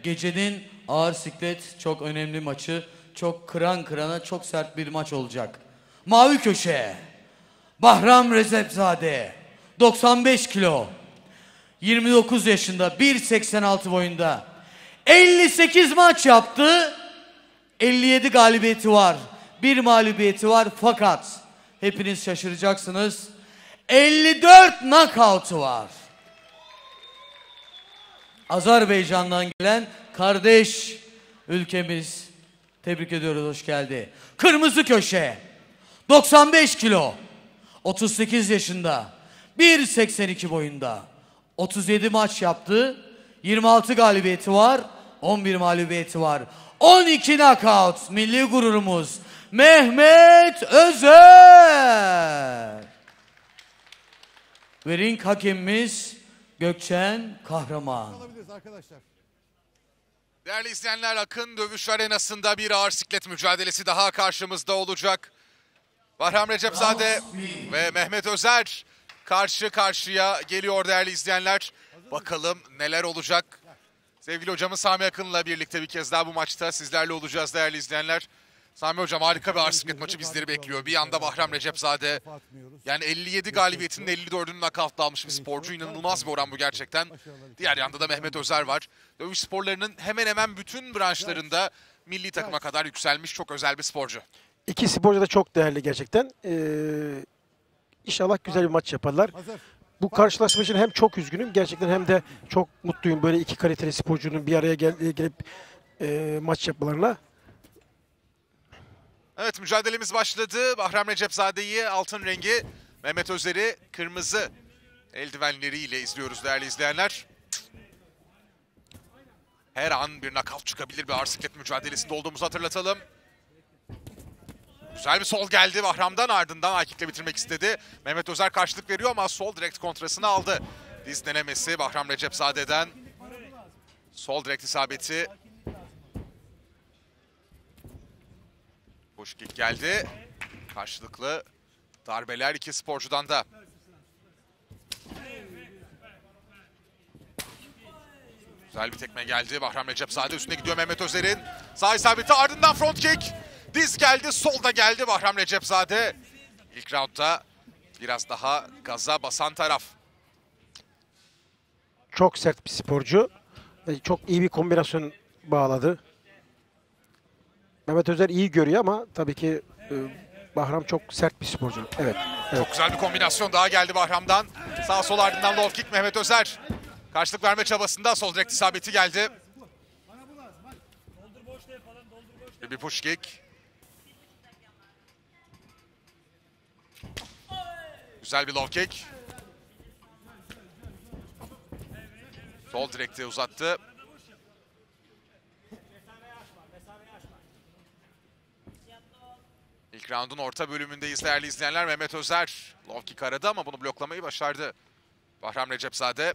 gecenin ağır siklet çok önemli maçı. Çok kıran kırana çok sert bir maç olacak. Mavi köşe. Bahram Recepzade. 95 kilo. 29 yaşında. 1.86 boyunda. 58 maç yaptı. 57 galibiyeti var. Bir mağlubiyeti var fakat hepiniz şaşıracaksınız. 54 knockout'u var. Azerbaycan'dan gelen kardeş ülkemiz. Tebrik ediyoruz, hoş geldi. Kırmızı köşe. 95 kilo. 38 yaşında. 1.82 boyunda. 37 maç yaptı. 26 galibiyeti var. 11 mağlubiyeti var. 12 knockout. Milli gururumuz Mehmet Özer. Ve ring hakemimiz Gökçen Kahraman. Değerli izleyenler, Akın Dövüş Arenası'nda bir ağır siklet mücadelesi daha karşımızda olacak. Bahram Recepzade ve Mehmet Özer karşı karşıya geliyor değerli izleyenler. Bakalım neler olacak. Sevgili hocamız Sami Akın'la birlikte bir kez daha bu maçta sizlerle olacağız değerli izleyenler. Sami hocam, harika bir ağır siklet maçı bizleri bekliyor. Bir yanda Bahram Recepzade, yani 57 galibiyetinin 54'ünü knockout'la almış bir sporcu. İnanılmaz bir oran bu gerçekten. Diğer yanda da Mehmet Özer var. Dövüş sporlarının hemen hemen bütün branşlarında milli takıma kadar yükselmiş çok özel bir sporcu. İki sporcu da çok değerli gerçekten. İnşallah güzel bir maç yaparlar. Bu karşılaşma için hem çok üzgünüm gerçekten hem de çok mutluyum böyle iki kaliteli sporcunun bir araya gelip maç yapmalarına. Evet, mücadelemiz başladı. Bahram Recepzade'yi altın rengi, Mehmet Özer'i kırmızı eldivenleriyle izliyoruz değerli izleyenler. Her an bir knockout çıkabilir bir ağır siklet mücadelesinde olduğumuzu hatırlatalım. Güzel bir sol geldi Bahram'dan, ardından Aykik'le bitirmek istedi. Mehmet Özer karşılık veriyor ama sol direkt kontrasını aldı. Diz denemesi Bahram Recepzade'den. Sol direkt isabeti. Push kick geldi. Karşılıklı darbeler iki sporcudan da. Güzel bir tekme geldi. Bahram Recepzade üstüne gidiyor Mehmet Özer'in. Sağ isabeti, ardından front kick. Diz geldi, sol da geldi Bahram Recepzade. İlk roundda biraz daha gaza basan taraf. Çok sert bir sporcu. Çok iyi bir kombinasyon bağladı. Mehmet Özer iyi görüyor ama tabii ki Bahram çok sert bir sporcu. Evet. Çok güzel bir kombinasyon daha geldi Bahram'dan. Sağ sol, ardından low kick Mehmet Özer. Karşılık verme çabasında sol direkt isabeti geldi. Bir push kick. Güzel bir low kick. Sol direkte uzattı. İlk roundun orta bölümündeyiz değerli izleyenler. Mehmet Özer low kick aradı ama bunu bloklamayı başardı Bahram Recepzade.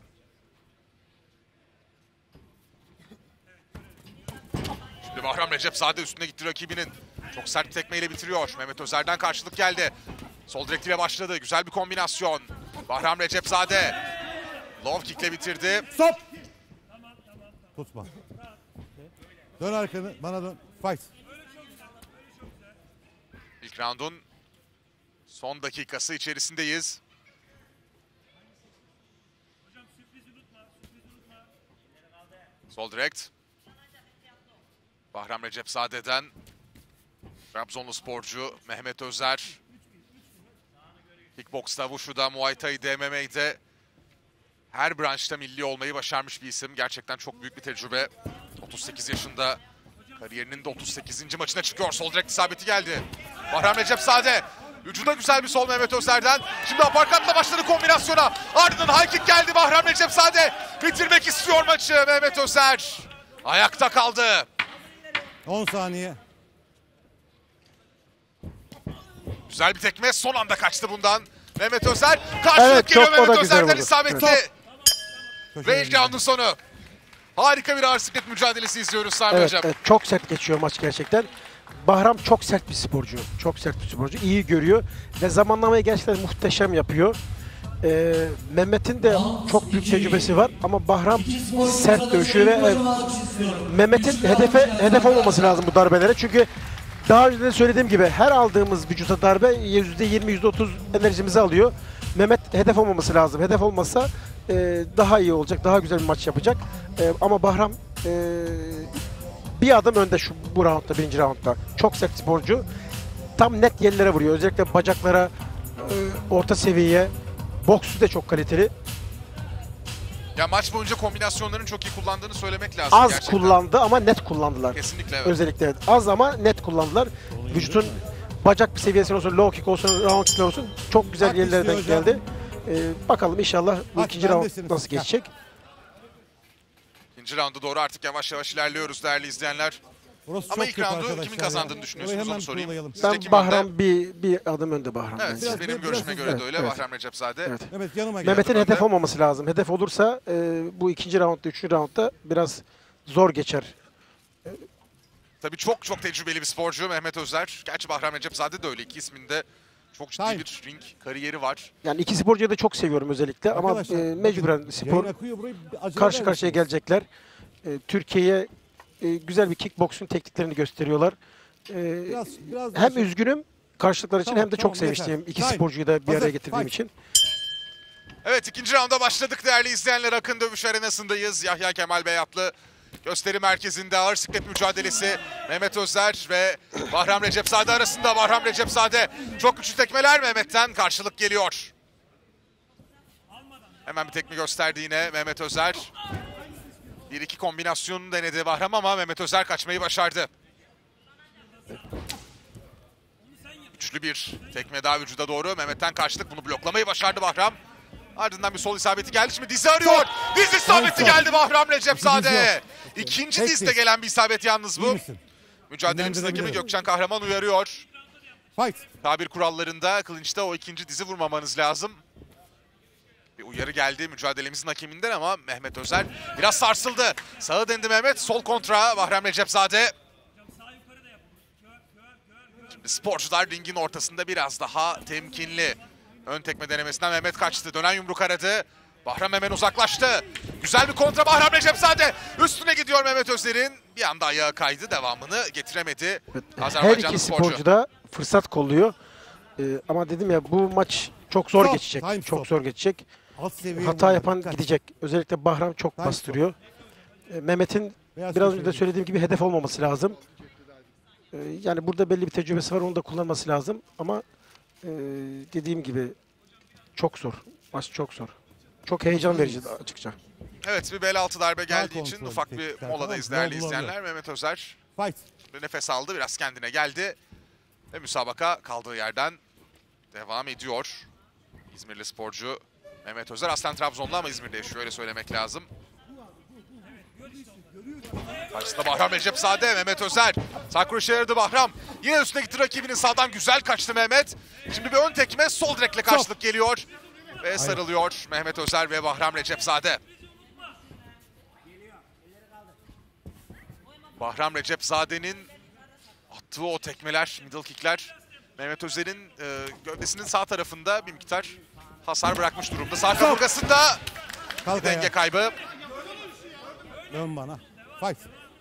Şimdi Bahram Recepzade üstüne gitti rakibinin. Çok sert bir tekmeyle bitiriyor. Mehmet Özer'den karşılık geldi. Sol direktiyle başladı. Güzel bir kombinasyon. Bahram Recepzade low kick'le bitirdi. Stop! Tutma. Dön arkanı, bana dön. Fight. İlk roundun son dakikası içerisindeyiz. Sol direkt. Bahram Recepzade'den Trabzonlu sporcu Mehmet Özer. Kickbox'ta, Wushu'da, Muay Thai'de, MMA'de her branşta milli olmayı başarmış bir isim. Gerçekten çok büyük bir tecrübe. 38 yaşında, kariyerinin de 38. maçına çıkıyor. Sol direkt isabeti geldi. Bahram Recepzade. Vücuda güzel bir sol Mehmet Özer'den. Şimdi aparkatla başladı kombinasyona. Ardından high kick geldi. Bahram Recepzade bitirmek istiyor maçı. Mehmet Özer ayakta kaldı. 10 saniye. Güzel bir tekme, son anda kaçtı bundan. Mehmet Özer karşılık Evet, geliyor çok o da Mehmet güzel Özer'den vurdu. isabeti. Evet. Ve ilk roundun sonu. Harika bir ağır siklet mücadelesi izliyoruz Sami Evet, Hocam. evet, çok sert geçiyor maç gerçekten. Bahram çok sert bir sporcu. Çok sert bir sporcu. İyi görüyor ve zamanlamayı gerçekten muhteşem yapıyor. Mehmet'in de çok büyük tecrübesi var ama Bahram sert dövüşüyor ve Mehmet'in hedef olmaması lazım bu darbelere. Çünkü daha önce de söylediğim gibi her aldığımız vücuda darbe %20, %30 enerjimizi alıyor. Mehmet hedef olmaması lazım. Hedef olmasa daha iyi olacak, daha güzel bir maç yapacak. Ama Bahram bir adım önde bu roundda, birinci roundda. Çok sert sporcu. Tam net yerlere vuruyor. Özellikle bacaklara, orta seviyeye. Boksu da çok kaliteli. Ya maç boyunca kombinasyonlarını çok iyi kullandığını söylemek lazım Az gerçekten. kullandı ama net kullandılar. Kesinlikle evet. Özellikle az ama net kullandılar. Vücutun bacak seviyesine olsun, low kick olsun, round kick olsun çok güzel Bak yerlerden istiyor geldi. Bakalım inşallah bu Bak, ikinci ben round desiniz. nasıl geçecek. İkinci rounda doğru artık yavaş yavaş ilerliyoruz değerli izleyenler. Burası Ama çok ilk kötü roundu arkadaşlar kimin ya. kazandığını düşünüyorsunuz Orayı onu hemen sorayım. kurulayalım. Sizce Ben kim önde? Bahram bir adım önde Bahram. Evet, bence. Biraz- benim biraz görüşüme hızlı. göre de öyle. Evet. Bahram Recepzade. Evet. Evet yanıma gel. Mehmet'in önde. hedef olmaması lazım. Hedef olursa bu ikinci roundda, üçüncü roundda biraz zor geçer. Tabii çok çok tecrübeli bir sporcu Mehmet Özer. Gerçi Bahram Recepzade de öyle. İki isminde çok ciddi Hayır. bir ring kariyeri var. Yani iki sporcuyu da çok seviyorum özellikle ama Arkadaşlar, mecburen bakın, spor yayın akıyor, burayı bir acele karşı eder karşıya misiniz? gelecekler. Türkiye'ye güzel bir kickboksun tekniklerini gösteriyorlar. Biraz daha Hem şey- üzgünüm karşılıkları için Tamam, hem de tamam, çok sevinçliyim. yeter. İki Time. sporcuyu da bir Hazır, araya getirdiğim fight. için. Evet ikinci raunda başladık değerli izleyenler. Akın Dövüş Arenası'ndayız. Yahya Kemal Beyatlı gösteri merkezinde ağır siklet mücadelesi. Mehmet Özer ve Bahram Recepzade arasında. Bahram Recepzade çok güçlü tekmeler Mehmet'ten karşılık geliyor. Hemen bir tekme gösterdi yine Mehmet Özer. Bir iki kombinasyon denedi Bahram ama Mehmet Özer kaçmayı başardı. Güçlü bir tekme daha vücuda doğru. Mehmet'ten karşılık bunu bloklamayı başardı Bahram. Ardından bir sol isabeti geldi. Şimdi dizi arıyor. Diz isabeti geldi Bahram Recepzade. İkinci Tek dizde diz. gelen bir isabet yalnız İyi bu. misin? Mücadelemizin hakemi Dinlendirebilirim. Gökçen Kahraman uyarıyor. Fight. Tabir kurallarında kılınçta o ikinci dizi vurmamanız lazım. Bir uyarı geldi mücadelemizin hakeminden ama Mehmet Özer biraz sarsıldı. Sağa dendi Mehmet. Sol kontra Bahram Recepzade. Şimdi sporcular ringin ortasında biraz daha temkinli. Ön tekme denemesinden Mehmet kaçtı. Dönen yumruk aradı. Bahram hemen uzaklaştı. Güzel bir kontra Bahram Recepzade. Üstüne gidiyor Mehmet Özer'in. Bir anda ayağa kaydı. Devamını getiremedi. Her Azerbaycanlı iki sporcu. sporcu da fırsat kolluyor. Ama dedim ya bu maç çok zor Stop. geçecek. Time Çok stop. zor geçecek. Alt seviye Hata vurdu, yapan dikkat. gidecek. Özellikle Bahram çok Time bastırıyor. Mehmet'in Beyaz biraz önce de köşeli. söylediğim gibi hedef olmaması lazım. Yani burada belli bir tecrübesi var. Onu da kullanması lazım. Ama dediğim gibi çok zor. Maç çok zor. Çok heyecan verici açıkça. Evet bir bel altı darbe geldiği Daha için kontrol ufak bir teknikler, moladayız tamam, değerli bol bol izleyenler. Mehmet Özer Fight. bir nefes aldı. Biraz kendine geldi. Ve müsabaka kaldığı yerden devam ediyor. İzmirli sporcu Mehmet Özer. Aslen Trabzonlu ama İzmir'de yaşıyor öyle söylemek lazım. Karşısında Bahram Recepzade, Mehmet Özer. Sağ kroşe yaradı Bahram. Yine üstüne gitti rakibinin sağdan güzel kaçtı Mehmet. Şimdi bir ön tekme sol direkle karşılık geliyor. Ve sarılıyor Mehmet Özer ve Bahram Recepzade. Bahram Recepzade'nin attığı o tekmeler, middle kickler Mehmet Özer'in gövdesinin sağ tarafında bir miktar hasar bırakmış durumda. Sağ kaburgasında Kalk denge ayağa. kaybı. Dön bana. Fight.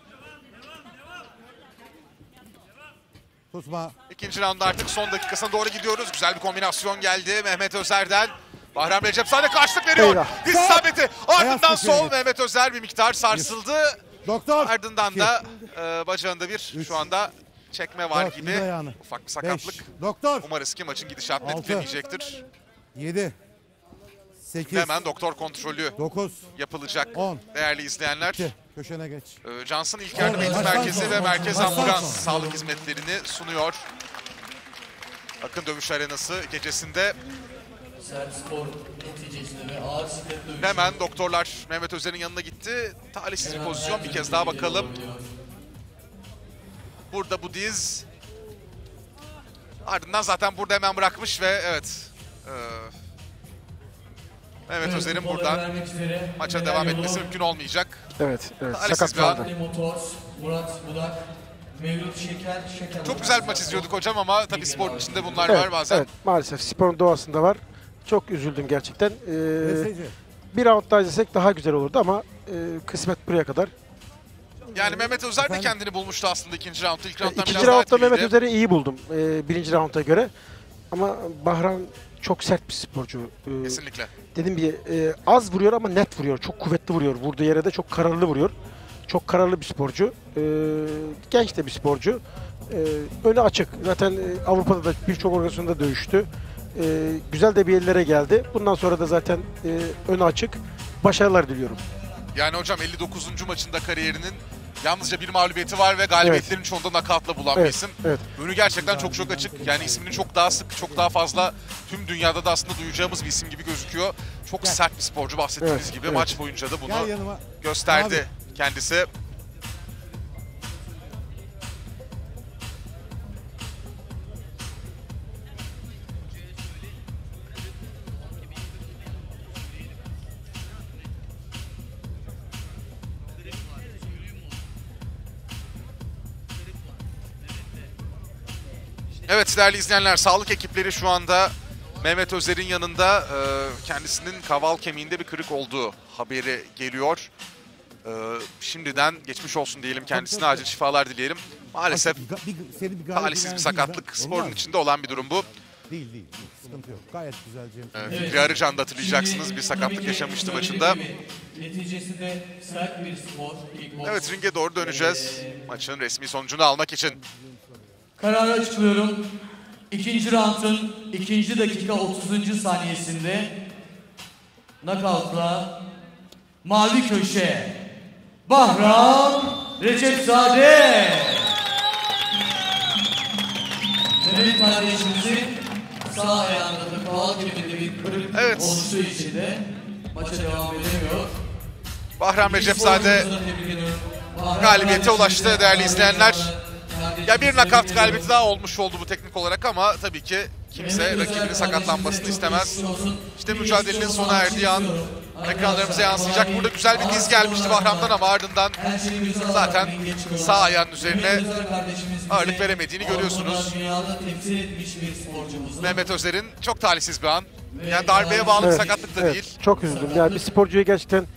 Tutma. İkinci roundda artık son dakikasına doğru gidiyoruz. Güzel bir kombinasyon geldi Mehmet Özer'den. Bahram Recepzade karşılık veriyor. Eyvah. Diz isabeti. Ardından Ayaz sol köşeye. Mehmet Özer bir miktar sarsıldı. Doktor. Ardından İki. da bacağında bir Üç. şu anda çekme var Dört, gibi. indir ayağını. Ufak bir 5. sakatlık. Doktor. Umarız ki maçın gidişatını Altı. etkilemeyecektir. 7. 8. Hemen doktor kontrolü 9. yapılacak 10. değerli izleyenler. 2. Köşene geç. Johnson İlk Yardım Eğitim Baştan Merkezi sona, ve Merkez baştan Ambulans sona. sağlık hizmetlerini sunuyor. Akın Dövüş Arenası gecesinde Sert spor neticesinde ve ağır siklet dövüşü. hemen doktorlar Mehmet Özer'in yanına gitti. Talihsiz bir pozisyon, bir kez daha bakalım. Burada bu diz. Ardından zaten burada hemen bırakmış ve evet. Mehmet Özer'in buradan maça devam etmesi mümkün olmayacak. Evet, Talihsiz sakatlandı. Ali Motors, Murat Budak, Mevlüt Şeker. Çok güzel bir maç izliyorduk hocam ama tabii sporun içinde bunlar Evet, var bazen. evet, maalesef sporun doğasında var. çok üzüldüm gerçekten. Mesajı. Bir round daha izlesek daha güzel olurdu ama kısmet buraya kadar. Yani Mehmet Özer de Efendim? kendini bulmuştu aslında ikinci roundda. İlk rounddan İkinci biraz daha roundda Mehmet etkiliydi. Özer'i iyi buldum birinci rounda göre. Ama Bahram çok sert bir sporcu. Kesinlikle. Dediğim gibi az vuruyor ama net vuruyor. Çok kuvvetli vuruyor. Vurduğu yere de çok kararlı vuruyor. Çok kararlı bir sporcu. Genç de bir sporcu. Önü açık. Zaten Avrupa'da da birçok organizasyonda dövüştü. Güzel de bir yerlere geldi. Bundan sonra da zaten önü açık. Başarılar diliyorum. Yani hocam 59. maçında kariyerinin yalnızca bir mağlubiyeti var ve galibiyetlerin çoğunda nakavtla bulan bir Evet, isim. evet. Önü gerçekten çok açık. Yani ismini çok daha sık, çok daha fazla tüm dünyada da aslında duyacağımız bir isim gibi gözüküyor. Çok sert bir sporcu bahsettiğiniz Evet, gibi. evet. Maç boyunca da bunu Gel yanıma. gösterdi kendisi. Evet değerli izleyenler, sağlık ekipleri şu anda Mehmet Özer'in yanında. Kendisinin kaval kemiğinde bir kırık olduğu haberi geliyor. Şimdiden geçmiş olsun diyelim kendisine, acil şifalar dileyelim. Maalesef talihsiz bir sakatlık, sporun içinde olan bir durum bu. Değil. Sıkıntı yok. Gayet güzel Cem. Fikri Arıcan'da hatırlayacaksınız, bir sakatlık yaşamıştı maçında. Neticesinde sert bir spor. kickbox. Evet, ringe doğru döneceğiz maçın resmi sonucunu almak için. Kararı açıklıyorum. İkinci round'un 2. dakika 30. saniyesinde knockout'la mavi köşe Bahram Recepzade. Mehmet kardeşimizin sağ ayağında da kaval kemiğinde bir kırık Evet. oluştuğu için de maça devam edemiyor. Bahram Recepzade galibiyete ulaştı değerli izleyenler. Ya bir nakavt galibiyeti daha olmuş oldu bu teknik olarak ama tabii ki kimse rakibinin sakatlanmasını istemez. İşte mücadelenin sona erdiği an ekranlarımıza yansıyacak. Burada güzel bir diz gelmişti Bahram'dan ama ardından zaten sağ ayağının üzerine ağırlık veremediğini görüyorsunuz. Mehmet Özer'in çok talihsiz bir an. Yani darbeye bağlı bir sakatlık da evet, değil. çok üzüldüm. Yani bir sporcuyu gerçekten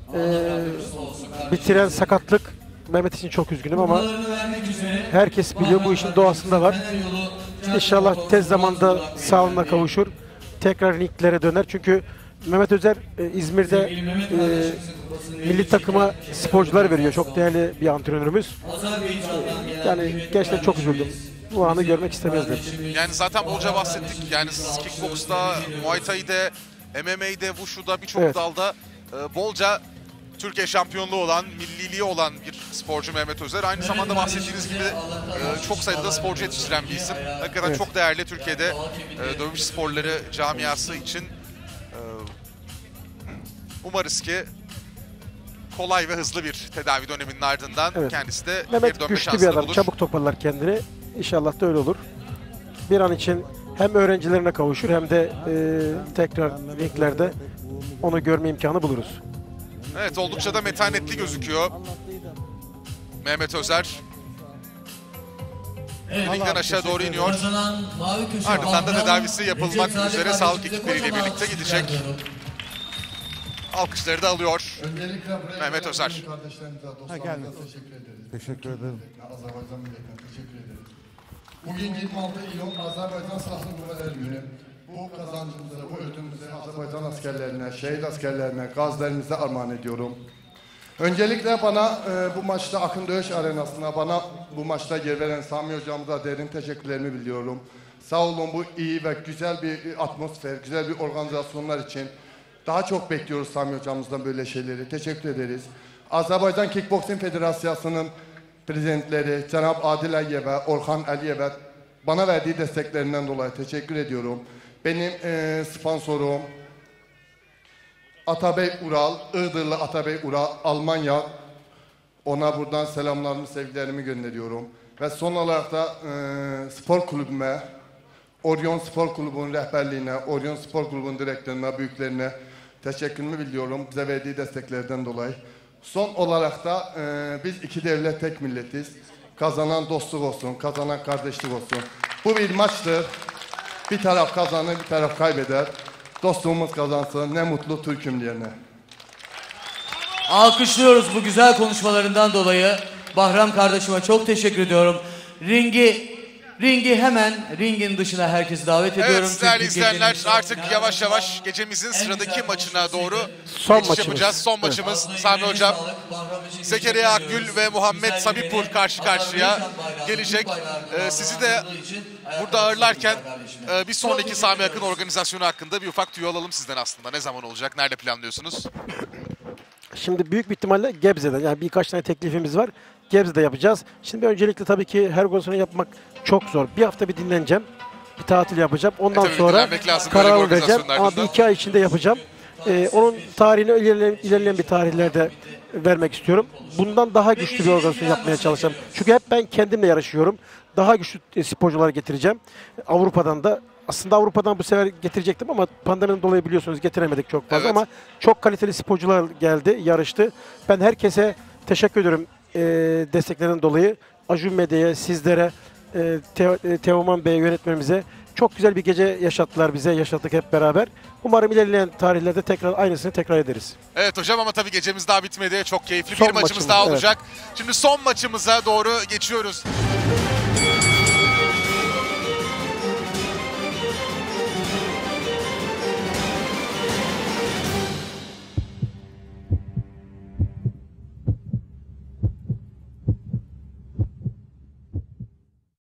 bitiren sakatlık. Mehmet için çok üzgünüm ama herkes biliyor, bu işin doğasında var. İnşallah tez zamanda sağlığına kavuşur. Tekrar ringlere döner. Çünkü Mehmet Özer İzmir'de milli takıma sporcular veriyor. Çok değerli bir antrenörümüz. Yani gerçekten çok üzüldüm. Bu anı görmek istemezdim. Yani zaten bolca bahsettik. Yani kickbox'ta, Muay Thai'de, MMA'de, Wushu'da birçok Evet. dalda bolca Türkiye şampiyonluğu olan, milliliği olan bir sporcu Mehmet Özer. Aynı zamanda bahsettiğiniz gibi çok sayıda sporcu yetiştiren bir isim. Hakikaten Evet. çok değerli Türkiye'de dövüş sporları camiası için. Umarız ki kolay ve hızlı bir tedavi döneminin ardından Evet. kendisi de geri Mehmet dönme güçlü bir şansını adam. bulur. Çabuk toparlar kendini. İnşallah da öyle olur. Bir an için hem öğrencilerine kavuşur hem de tekrar ringlerde onu görme imkanı buluruz. Evet, oldukça da metanetli gözüküyor Mehmet Özer. Ringden aşağı doğru iniyor. Ardından da tedavisi yapılmak üzere sağlık ekipleriyle birlikte gidecek. Alkışları da alıyor Mehmet Özer. Gelme. Teşekkür ederim. Azerbaycan milletine teşekkür ederim. Bugün 26 İyon Azerbaycan Silahlı Kuvvetler Günü. Bu kazancımıza, bu ödülümüzü Azerbaycan askerlerine, şehit askerlerine, gazilerimize armağan ediyorum. Öncelikle bana bu maçta Akın Dövüş Arenası'na, bana bu maçta yer veren Sami hocamıza derin teşekkürlerimi biliyorum. Sağ olun, bu iyi ve güzel bir atmosfer, güzel bir organizasyonlar için. Daha çok bekliyoruz Sami hocamızdan böyle şeyleri. Teşekkür ederiz. Azerbaycan Kickboxing Federasiyası'nın prezidentleri Cenab Adil Əliyevə, Orxan Əliyevə bana verdiği desteklerinden dolayı teşekkür ediyorum. Benim sponsorum Atabey Ural, Iğdırlı Atabey Ural, Almanya. Ona buradan selamlarımı, sevgilerimi gönderiyorum. Ve son olarak da spor kulübüme, Orion Spor Kulübü'nün rehberliğine, Orion Spor Kulübü'nün direktörüne, büyüklerine teşekkürümü biliyorum bize verdiği desteklerden dolayı. Son olarak da biz iki devlet tek milletiz. Kazanan dostluk olsun, kazanan kardeşlik olsun. Bu bir maçtır. Bir taraf kazanır, bir taraf kaybeder. dostluğumuz kazansın. Ne mutlu Türk'üm diyene. Alkışlıyoruz bu güzel konuşmalarından dolayı. Bahram kardeşime çok teşekkür ediyorum. Ringi hemen ringin dışına herkesi davet ediyorum. Evet değerli Çünkü izleyenler gecenin artık sonuna yavaş kadar yavaş gecemizin sıradaki maçına doğru Son geçiş maçımız. yapacağız. Son maçımız Sami Hocam. Zekeriya Akgül ve Muhammed Sabipur karşı karşıya gelecek. Sizi de burada ağırlarken bir sonraki Sami Akın organizasyonu hakkında bir ufak tüyo alalım sizden aslında. Ne zaman olacak? Nerede planlıyorsunuz? Şimdi büyük bir ihtimalle Gebze'de, yani birkaç tane teklifimiz var. Gebze'de yapacağız. Şimdi öncelikle tabii ki her organizasyonu yapmak çok zor. Bir hafta bir dinleneceğim. Bir tatil yapacağım. Ondan tabii sonra dinlenmek lazım böyle karar bir vereceğim. organizasyonun Ama ardından. bir 2 ay içinde yapacağım. Onun tarihini ilerleyen bir tarihlerde vermek istiyorum. Bundan daha güçlü bir organizasyon yapmaya çalışacağım. Çünkü hep ben kendimle yarışıyorum. Daha güçlü sporcular getireceğim. Avrupa'dan da. Aslında Avrupa'dan bu sefer getirecektim ama pandemiden dolayı biliyorsunuz getiremedik çok fazla. Evet. Ama çok kaliteli sporcular geldi, yarıştı. Ben herkese teşekkür ediyorum desteklerinden dolayı. Acun Medya'ya, sizlere, Teoman Bey yönetmenimize çok güzel bir gece yaşattılar bize, yaşattık hep beraber. Umarım ilerleyen tarihlerde tekrar aynısını tekrar ederiz. Evet hocam ama tabii gecemiz daha bitmedi. Çok keyifli Son bir maçımız maçımız, daha evet. olacak. Şimdi son maçımıza doğru geçiyoruz.